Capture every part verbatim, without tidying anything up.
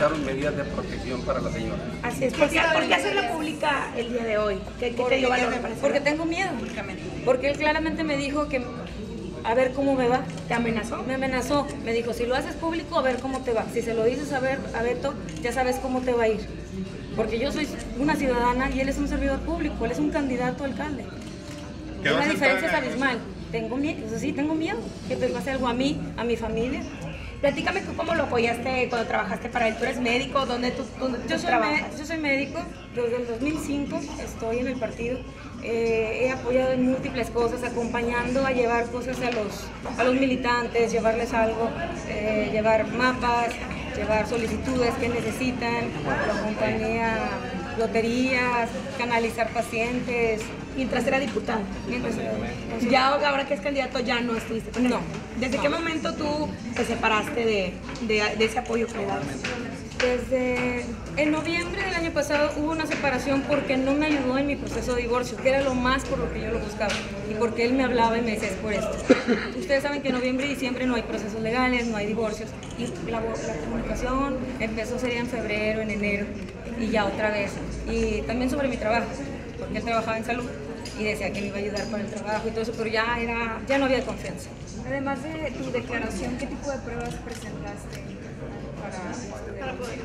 solicitaron medidas de protección para la señora. Así es. ¿Por qué, ¿por qué hacerla pública el día de hoy? ¿Qué, qué te dio valor para Porque tengo miedo. Porque él claramente me dijo que a ver cómo me va. ¿Te amenazó? Me amenazó. Me dijo, si lo haces público, a ver cómo te va. Si se lo dices a, ver, a Beto, ya sabes cómo te va a ir. Porque yo soy una ciudadana y él es un servidor público, él es un candidato a alcalde. La diferencia es abismal. Tengo miedo, o sea, sí, tengo miedo que te pase algo a mí, a mi familia. Platícame tú cómo lo apoyaste cuando trabajaste para él. ¿Tú eres médico? ¿Dónde tú, tú, tú yo, soy trabajas? yo soy médico, desde el dos mil cinco estoy en el partido. Eh, he apoyado en múltiples cosas, acompañando a llevar cosas a los, a los militantes, llevarles algo, eh, llevar mapas, llevar solicitudes que necesitan, la compañía, loterías, canalizar pacientes. Mientras era diputado. Mientras era, entonces, ya ahora que es candidato ya no estuviste con él. No. ¿Desde no. qué momento tú te separaste de, de, de ese apoyo que le dabas? Desde en noviembre del año pasado hubo una separación porque no me ayudó en mi proceso de divorcio, que era lo más por lo que yo lo buscaba y porque él me hablaba y me decía es por esto. Ustedes saben que en noviembre y diciembre no hay procesos legales, no hay divorcios y la, la comunicación empezó sería en febrero, en enero y ya otra vez. Y también sobre mi trabajo, porque él trabajaba en salud y decía que me iba a ayudar con el trabajo y todo eso, pero ya, era, ya no había confianza. Además de tu declaración, ¿qué tipo de pruebas presentaste para, para poder?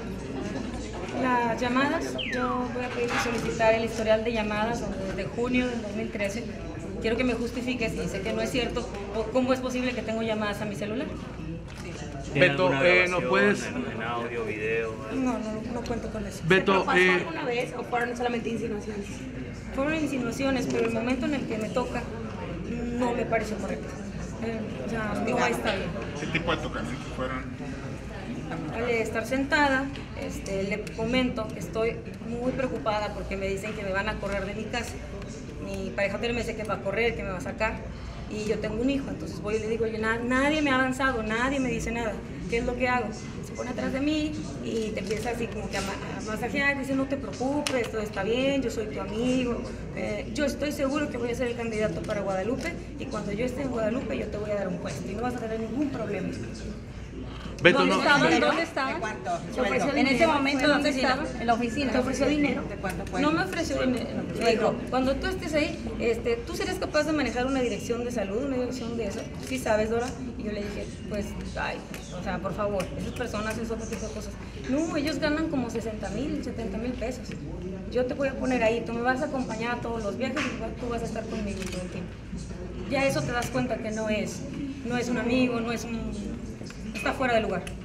Las llamadas, yo voy a pedir solicitar el historial de llamadas desde junio del dos mil trece. Quiero que me justifique si dice que no es cierto o cómo es posible que tengo llamadas a mi celular. Beto, eh, ¿nos puedes...? En audio, video. No, no, no cuento con eso. Beto, ¿Pasó eh... alguna vez o fueron solamente insinuaciones? Fueron insinuaciones, pero el momento en el que me toca no me pareció correcto. Eh, o sea, no está bien. ¿Qué tipo de tocamientos fueron? Al estar sentada, este, le comento que estoy muy preocupada porque me dicen que me van a correr de mi casa. Mi pareja me dice que va a correr, que me va a sacar. Y yo tengo un hijo, entonces voy y le digo, oye, na nadie me ha avanzado, nadie me dice nada. ¿Qué es lo que hago? Se pone atrás de mí y te empieza así como que a, ma a masajear, dice, no te preocupes, todo está bien, yo soy tu amigo. Eh, yo estoy seguro que voy a ser el candidato para Guadalupe y cuando yo esté en Guadalupe yo te voy a dar un puesto y no vas a tener ningún problema. Beto, ¿Dónde no. estaban? ¿Dónde estaban? ¿De cuánto? Se ofreció En dinero. ese momento, ¿dónde Oficina. estaban? En la oficina. ¿Te ofreció dinero? ¿De cuánto fue? No me ofreció dinero. Me dijo, cuando tú estés ahí, este, ¿tú serías capaz de manejar una dirección de salud, una dirección de eso? Sí sabes, Dora. Y yo le dije, pues, ay, o sea, por favor, esas personas es otro tipo de cosas. No, ellos ganan como sesenta mil, setenta mil pesos. Yo te voy a poner ahí, tú me vas a acompañar a todos los viajes y tú vas a estar conmigo todo el tiempo. Ya eso te das cuenta que no es, no es un amigo, no es un... está fuera de lugar.